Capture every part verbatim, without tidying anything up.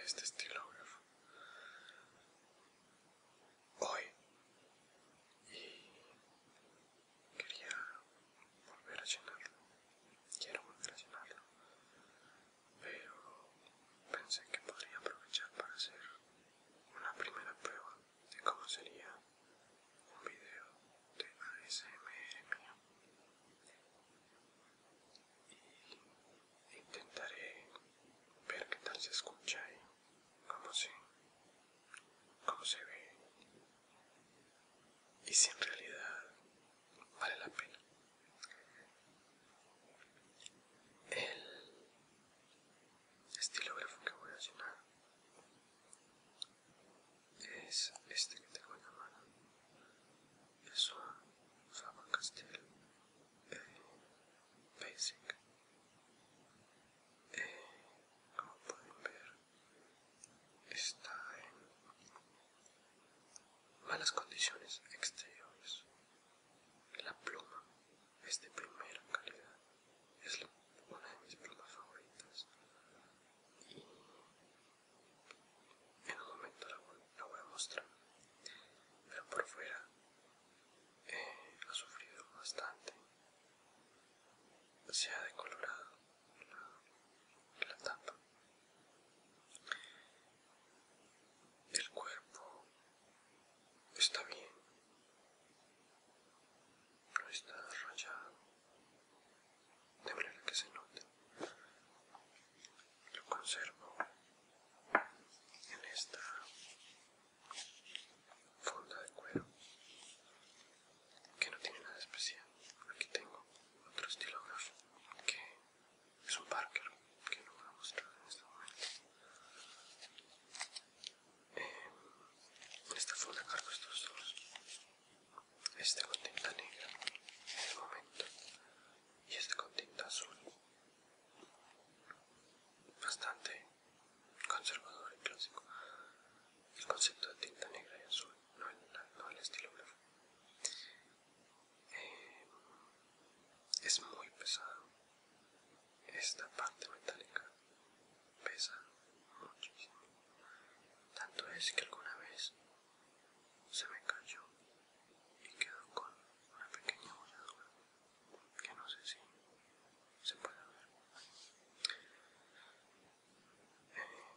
este estilógrafo hoy y quería volver a llenarlo. Quiero volver a llenarlo, pero pensé que podría aprovechar para hacer una primera prueba de cómo sería un video de A S M R mío. Y intentaré ver qué tal se escucha y cómo se, cómo se ve, y si en realidad vale la pena. El estilógrafo que voy a llenar es este que tengo en la mano. Es un Faber-Castell eh, Basic. Eh, como pueden ver, está en malas condiciones exteriores. La pluma es de primera calidad. Es la, una de mis plumas favoritas. Y en un momento la voy, la voy a mostrar. Pero por fuera eh, ha sufrido bastante. Se ha decolorado la, la tapa. El cuerpo está bien, no está rayado, de manera que se note. Lo conservo en esta funda de cuero que no tiene nada especial. Aquí tengo otro estilógrafo que es un Parker, que no voy a mostrar en este momento. Eh, en esta funda cargo estos dos. Este con tinta negra en el momento y este con tinta azul. Bastante conservador y clásico. El concepto de tinta negra y azul, no el, no el estilógrafo. Eh, es muy pesado. Esta parte metálica pesa muchísimo. Tanto es que alguna vez se me cayó y quedó con una pequeña bolladura que no sé si se puede ver. Eh,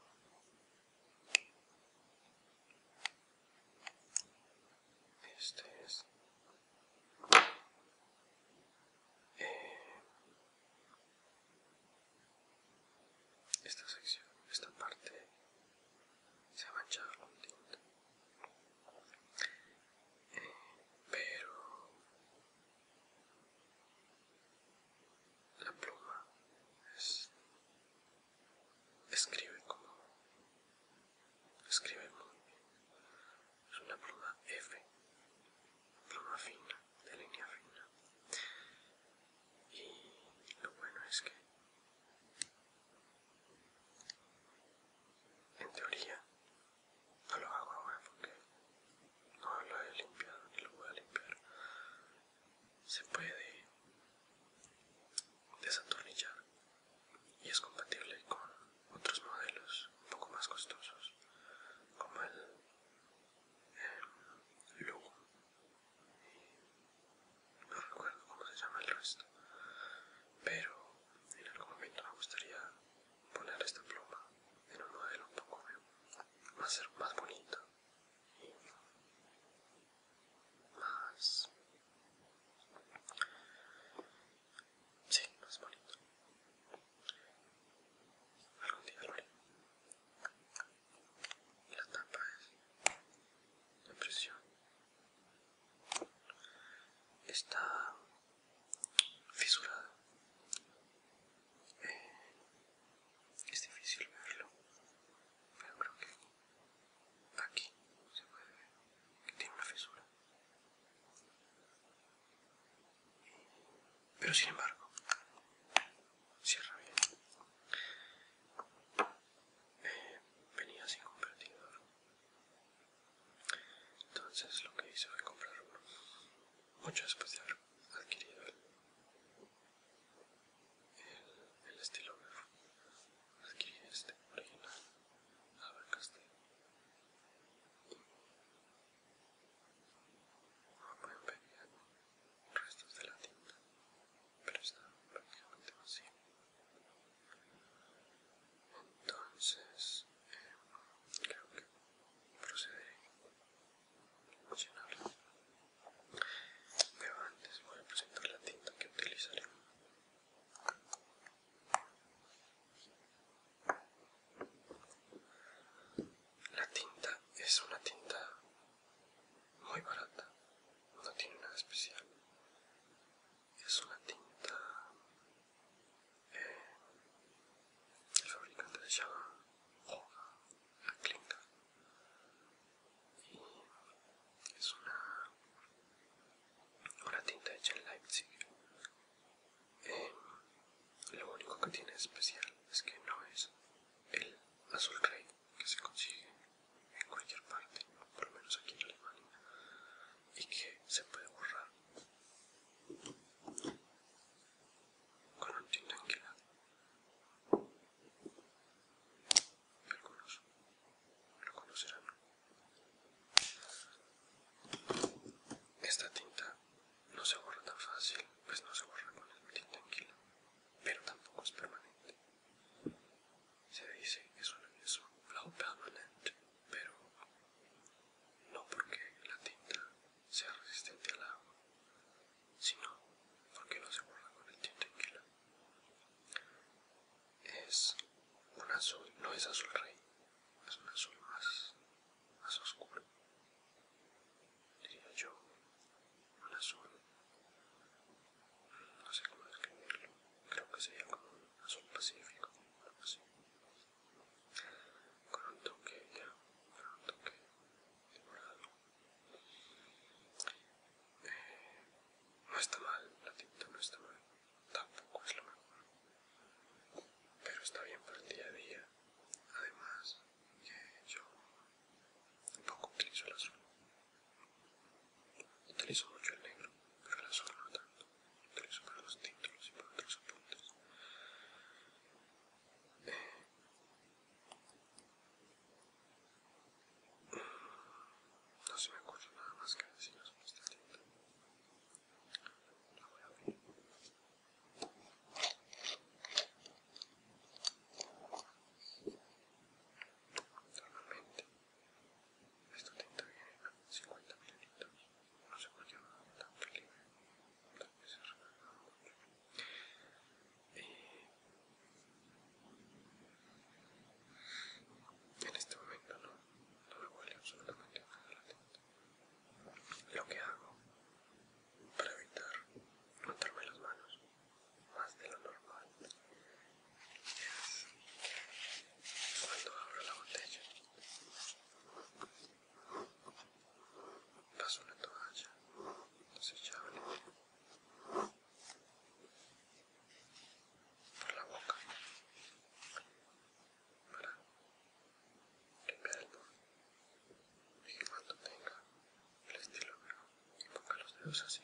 este es eh, esta sección, esta parte se ha manchado con tinta. Eh, pero la pluma es, escribe como escribe muy bien. Es una pluma F, pluma fina, de línea fina. Y lo bueno es que en teoría no lo hago ahora porque no lo he limpiado ni lo voy a limpiar. Se puede desatornillar y es compatible con otros modelos un poco más costosos como el eh, Lugo, no recuerdo cómo se llama el resto, pero en algún momento me gustaría poner esta pluma en un modelo un poco más, más bonito y más, sí, más bonito. Algún día lo haré. La tapa es de presión. Está fisurada. Eh, es difícil verlo, pero creo que aquí se puede ver que tiene una fisura. Pero sin embargo, cierra bien. Eh, venía sin convertidor. Entonces lo que hice fue comprar uno. Mucho después de haber adquirido el, el, el estilógrafo, adquirí este original a especial es que no es el azul rey que se consigue en cualquier parte, por lo menos aquí en Alemania, y que se puede borrar con un tinta anguila. Algunos lo conocerán. Esta tinta no se borra tan fácil, pues no se borra con el tinta anguila, pero tampoco es permanente. Se dice que es un flow permanente, pero no porque la tinta sea resistente al agua, sino porque no se borra con el tinta anguila. Es un azul, no es azul rey, es un azul más, más oscuro, diría yo, un azul, no sé cómo describirlo, creo que sería como un azul pacífico, algo así, con un toque, ya, con un toque de morado. Eh, no está mal, la tinta no está mal, tampoco es lo mejor, pero está bien para el día a día. Además, que yo poco utilizo el azul. Utilizo mucho el negro, pero el azul no tanto. Lo utilizo para los títulos y para otros apuntes. Eh, no se me ocurre nada más que decir sobre esta tinta. La voy a abrir. Normalmente esta tinta viene a cincuenta mililitros. No sé por qué va tanto libre. Tal vez se recarga mucho. Y en este momento no, no me huele absolutamente nada la tinta. Lo que hago para evitar untarme las manos más de lo normal es cuando abro la botella paso una toalla desechable por la boca para limpiar el borde, y que cuando tenga el estilo y ponga los dedos así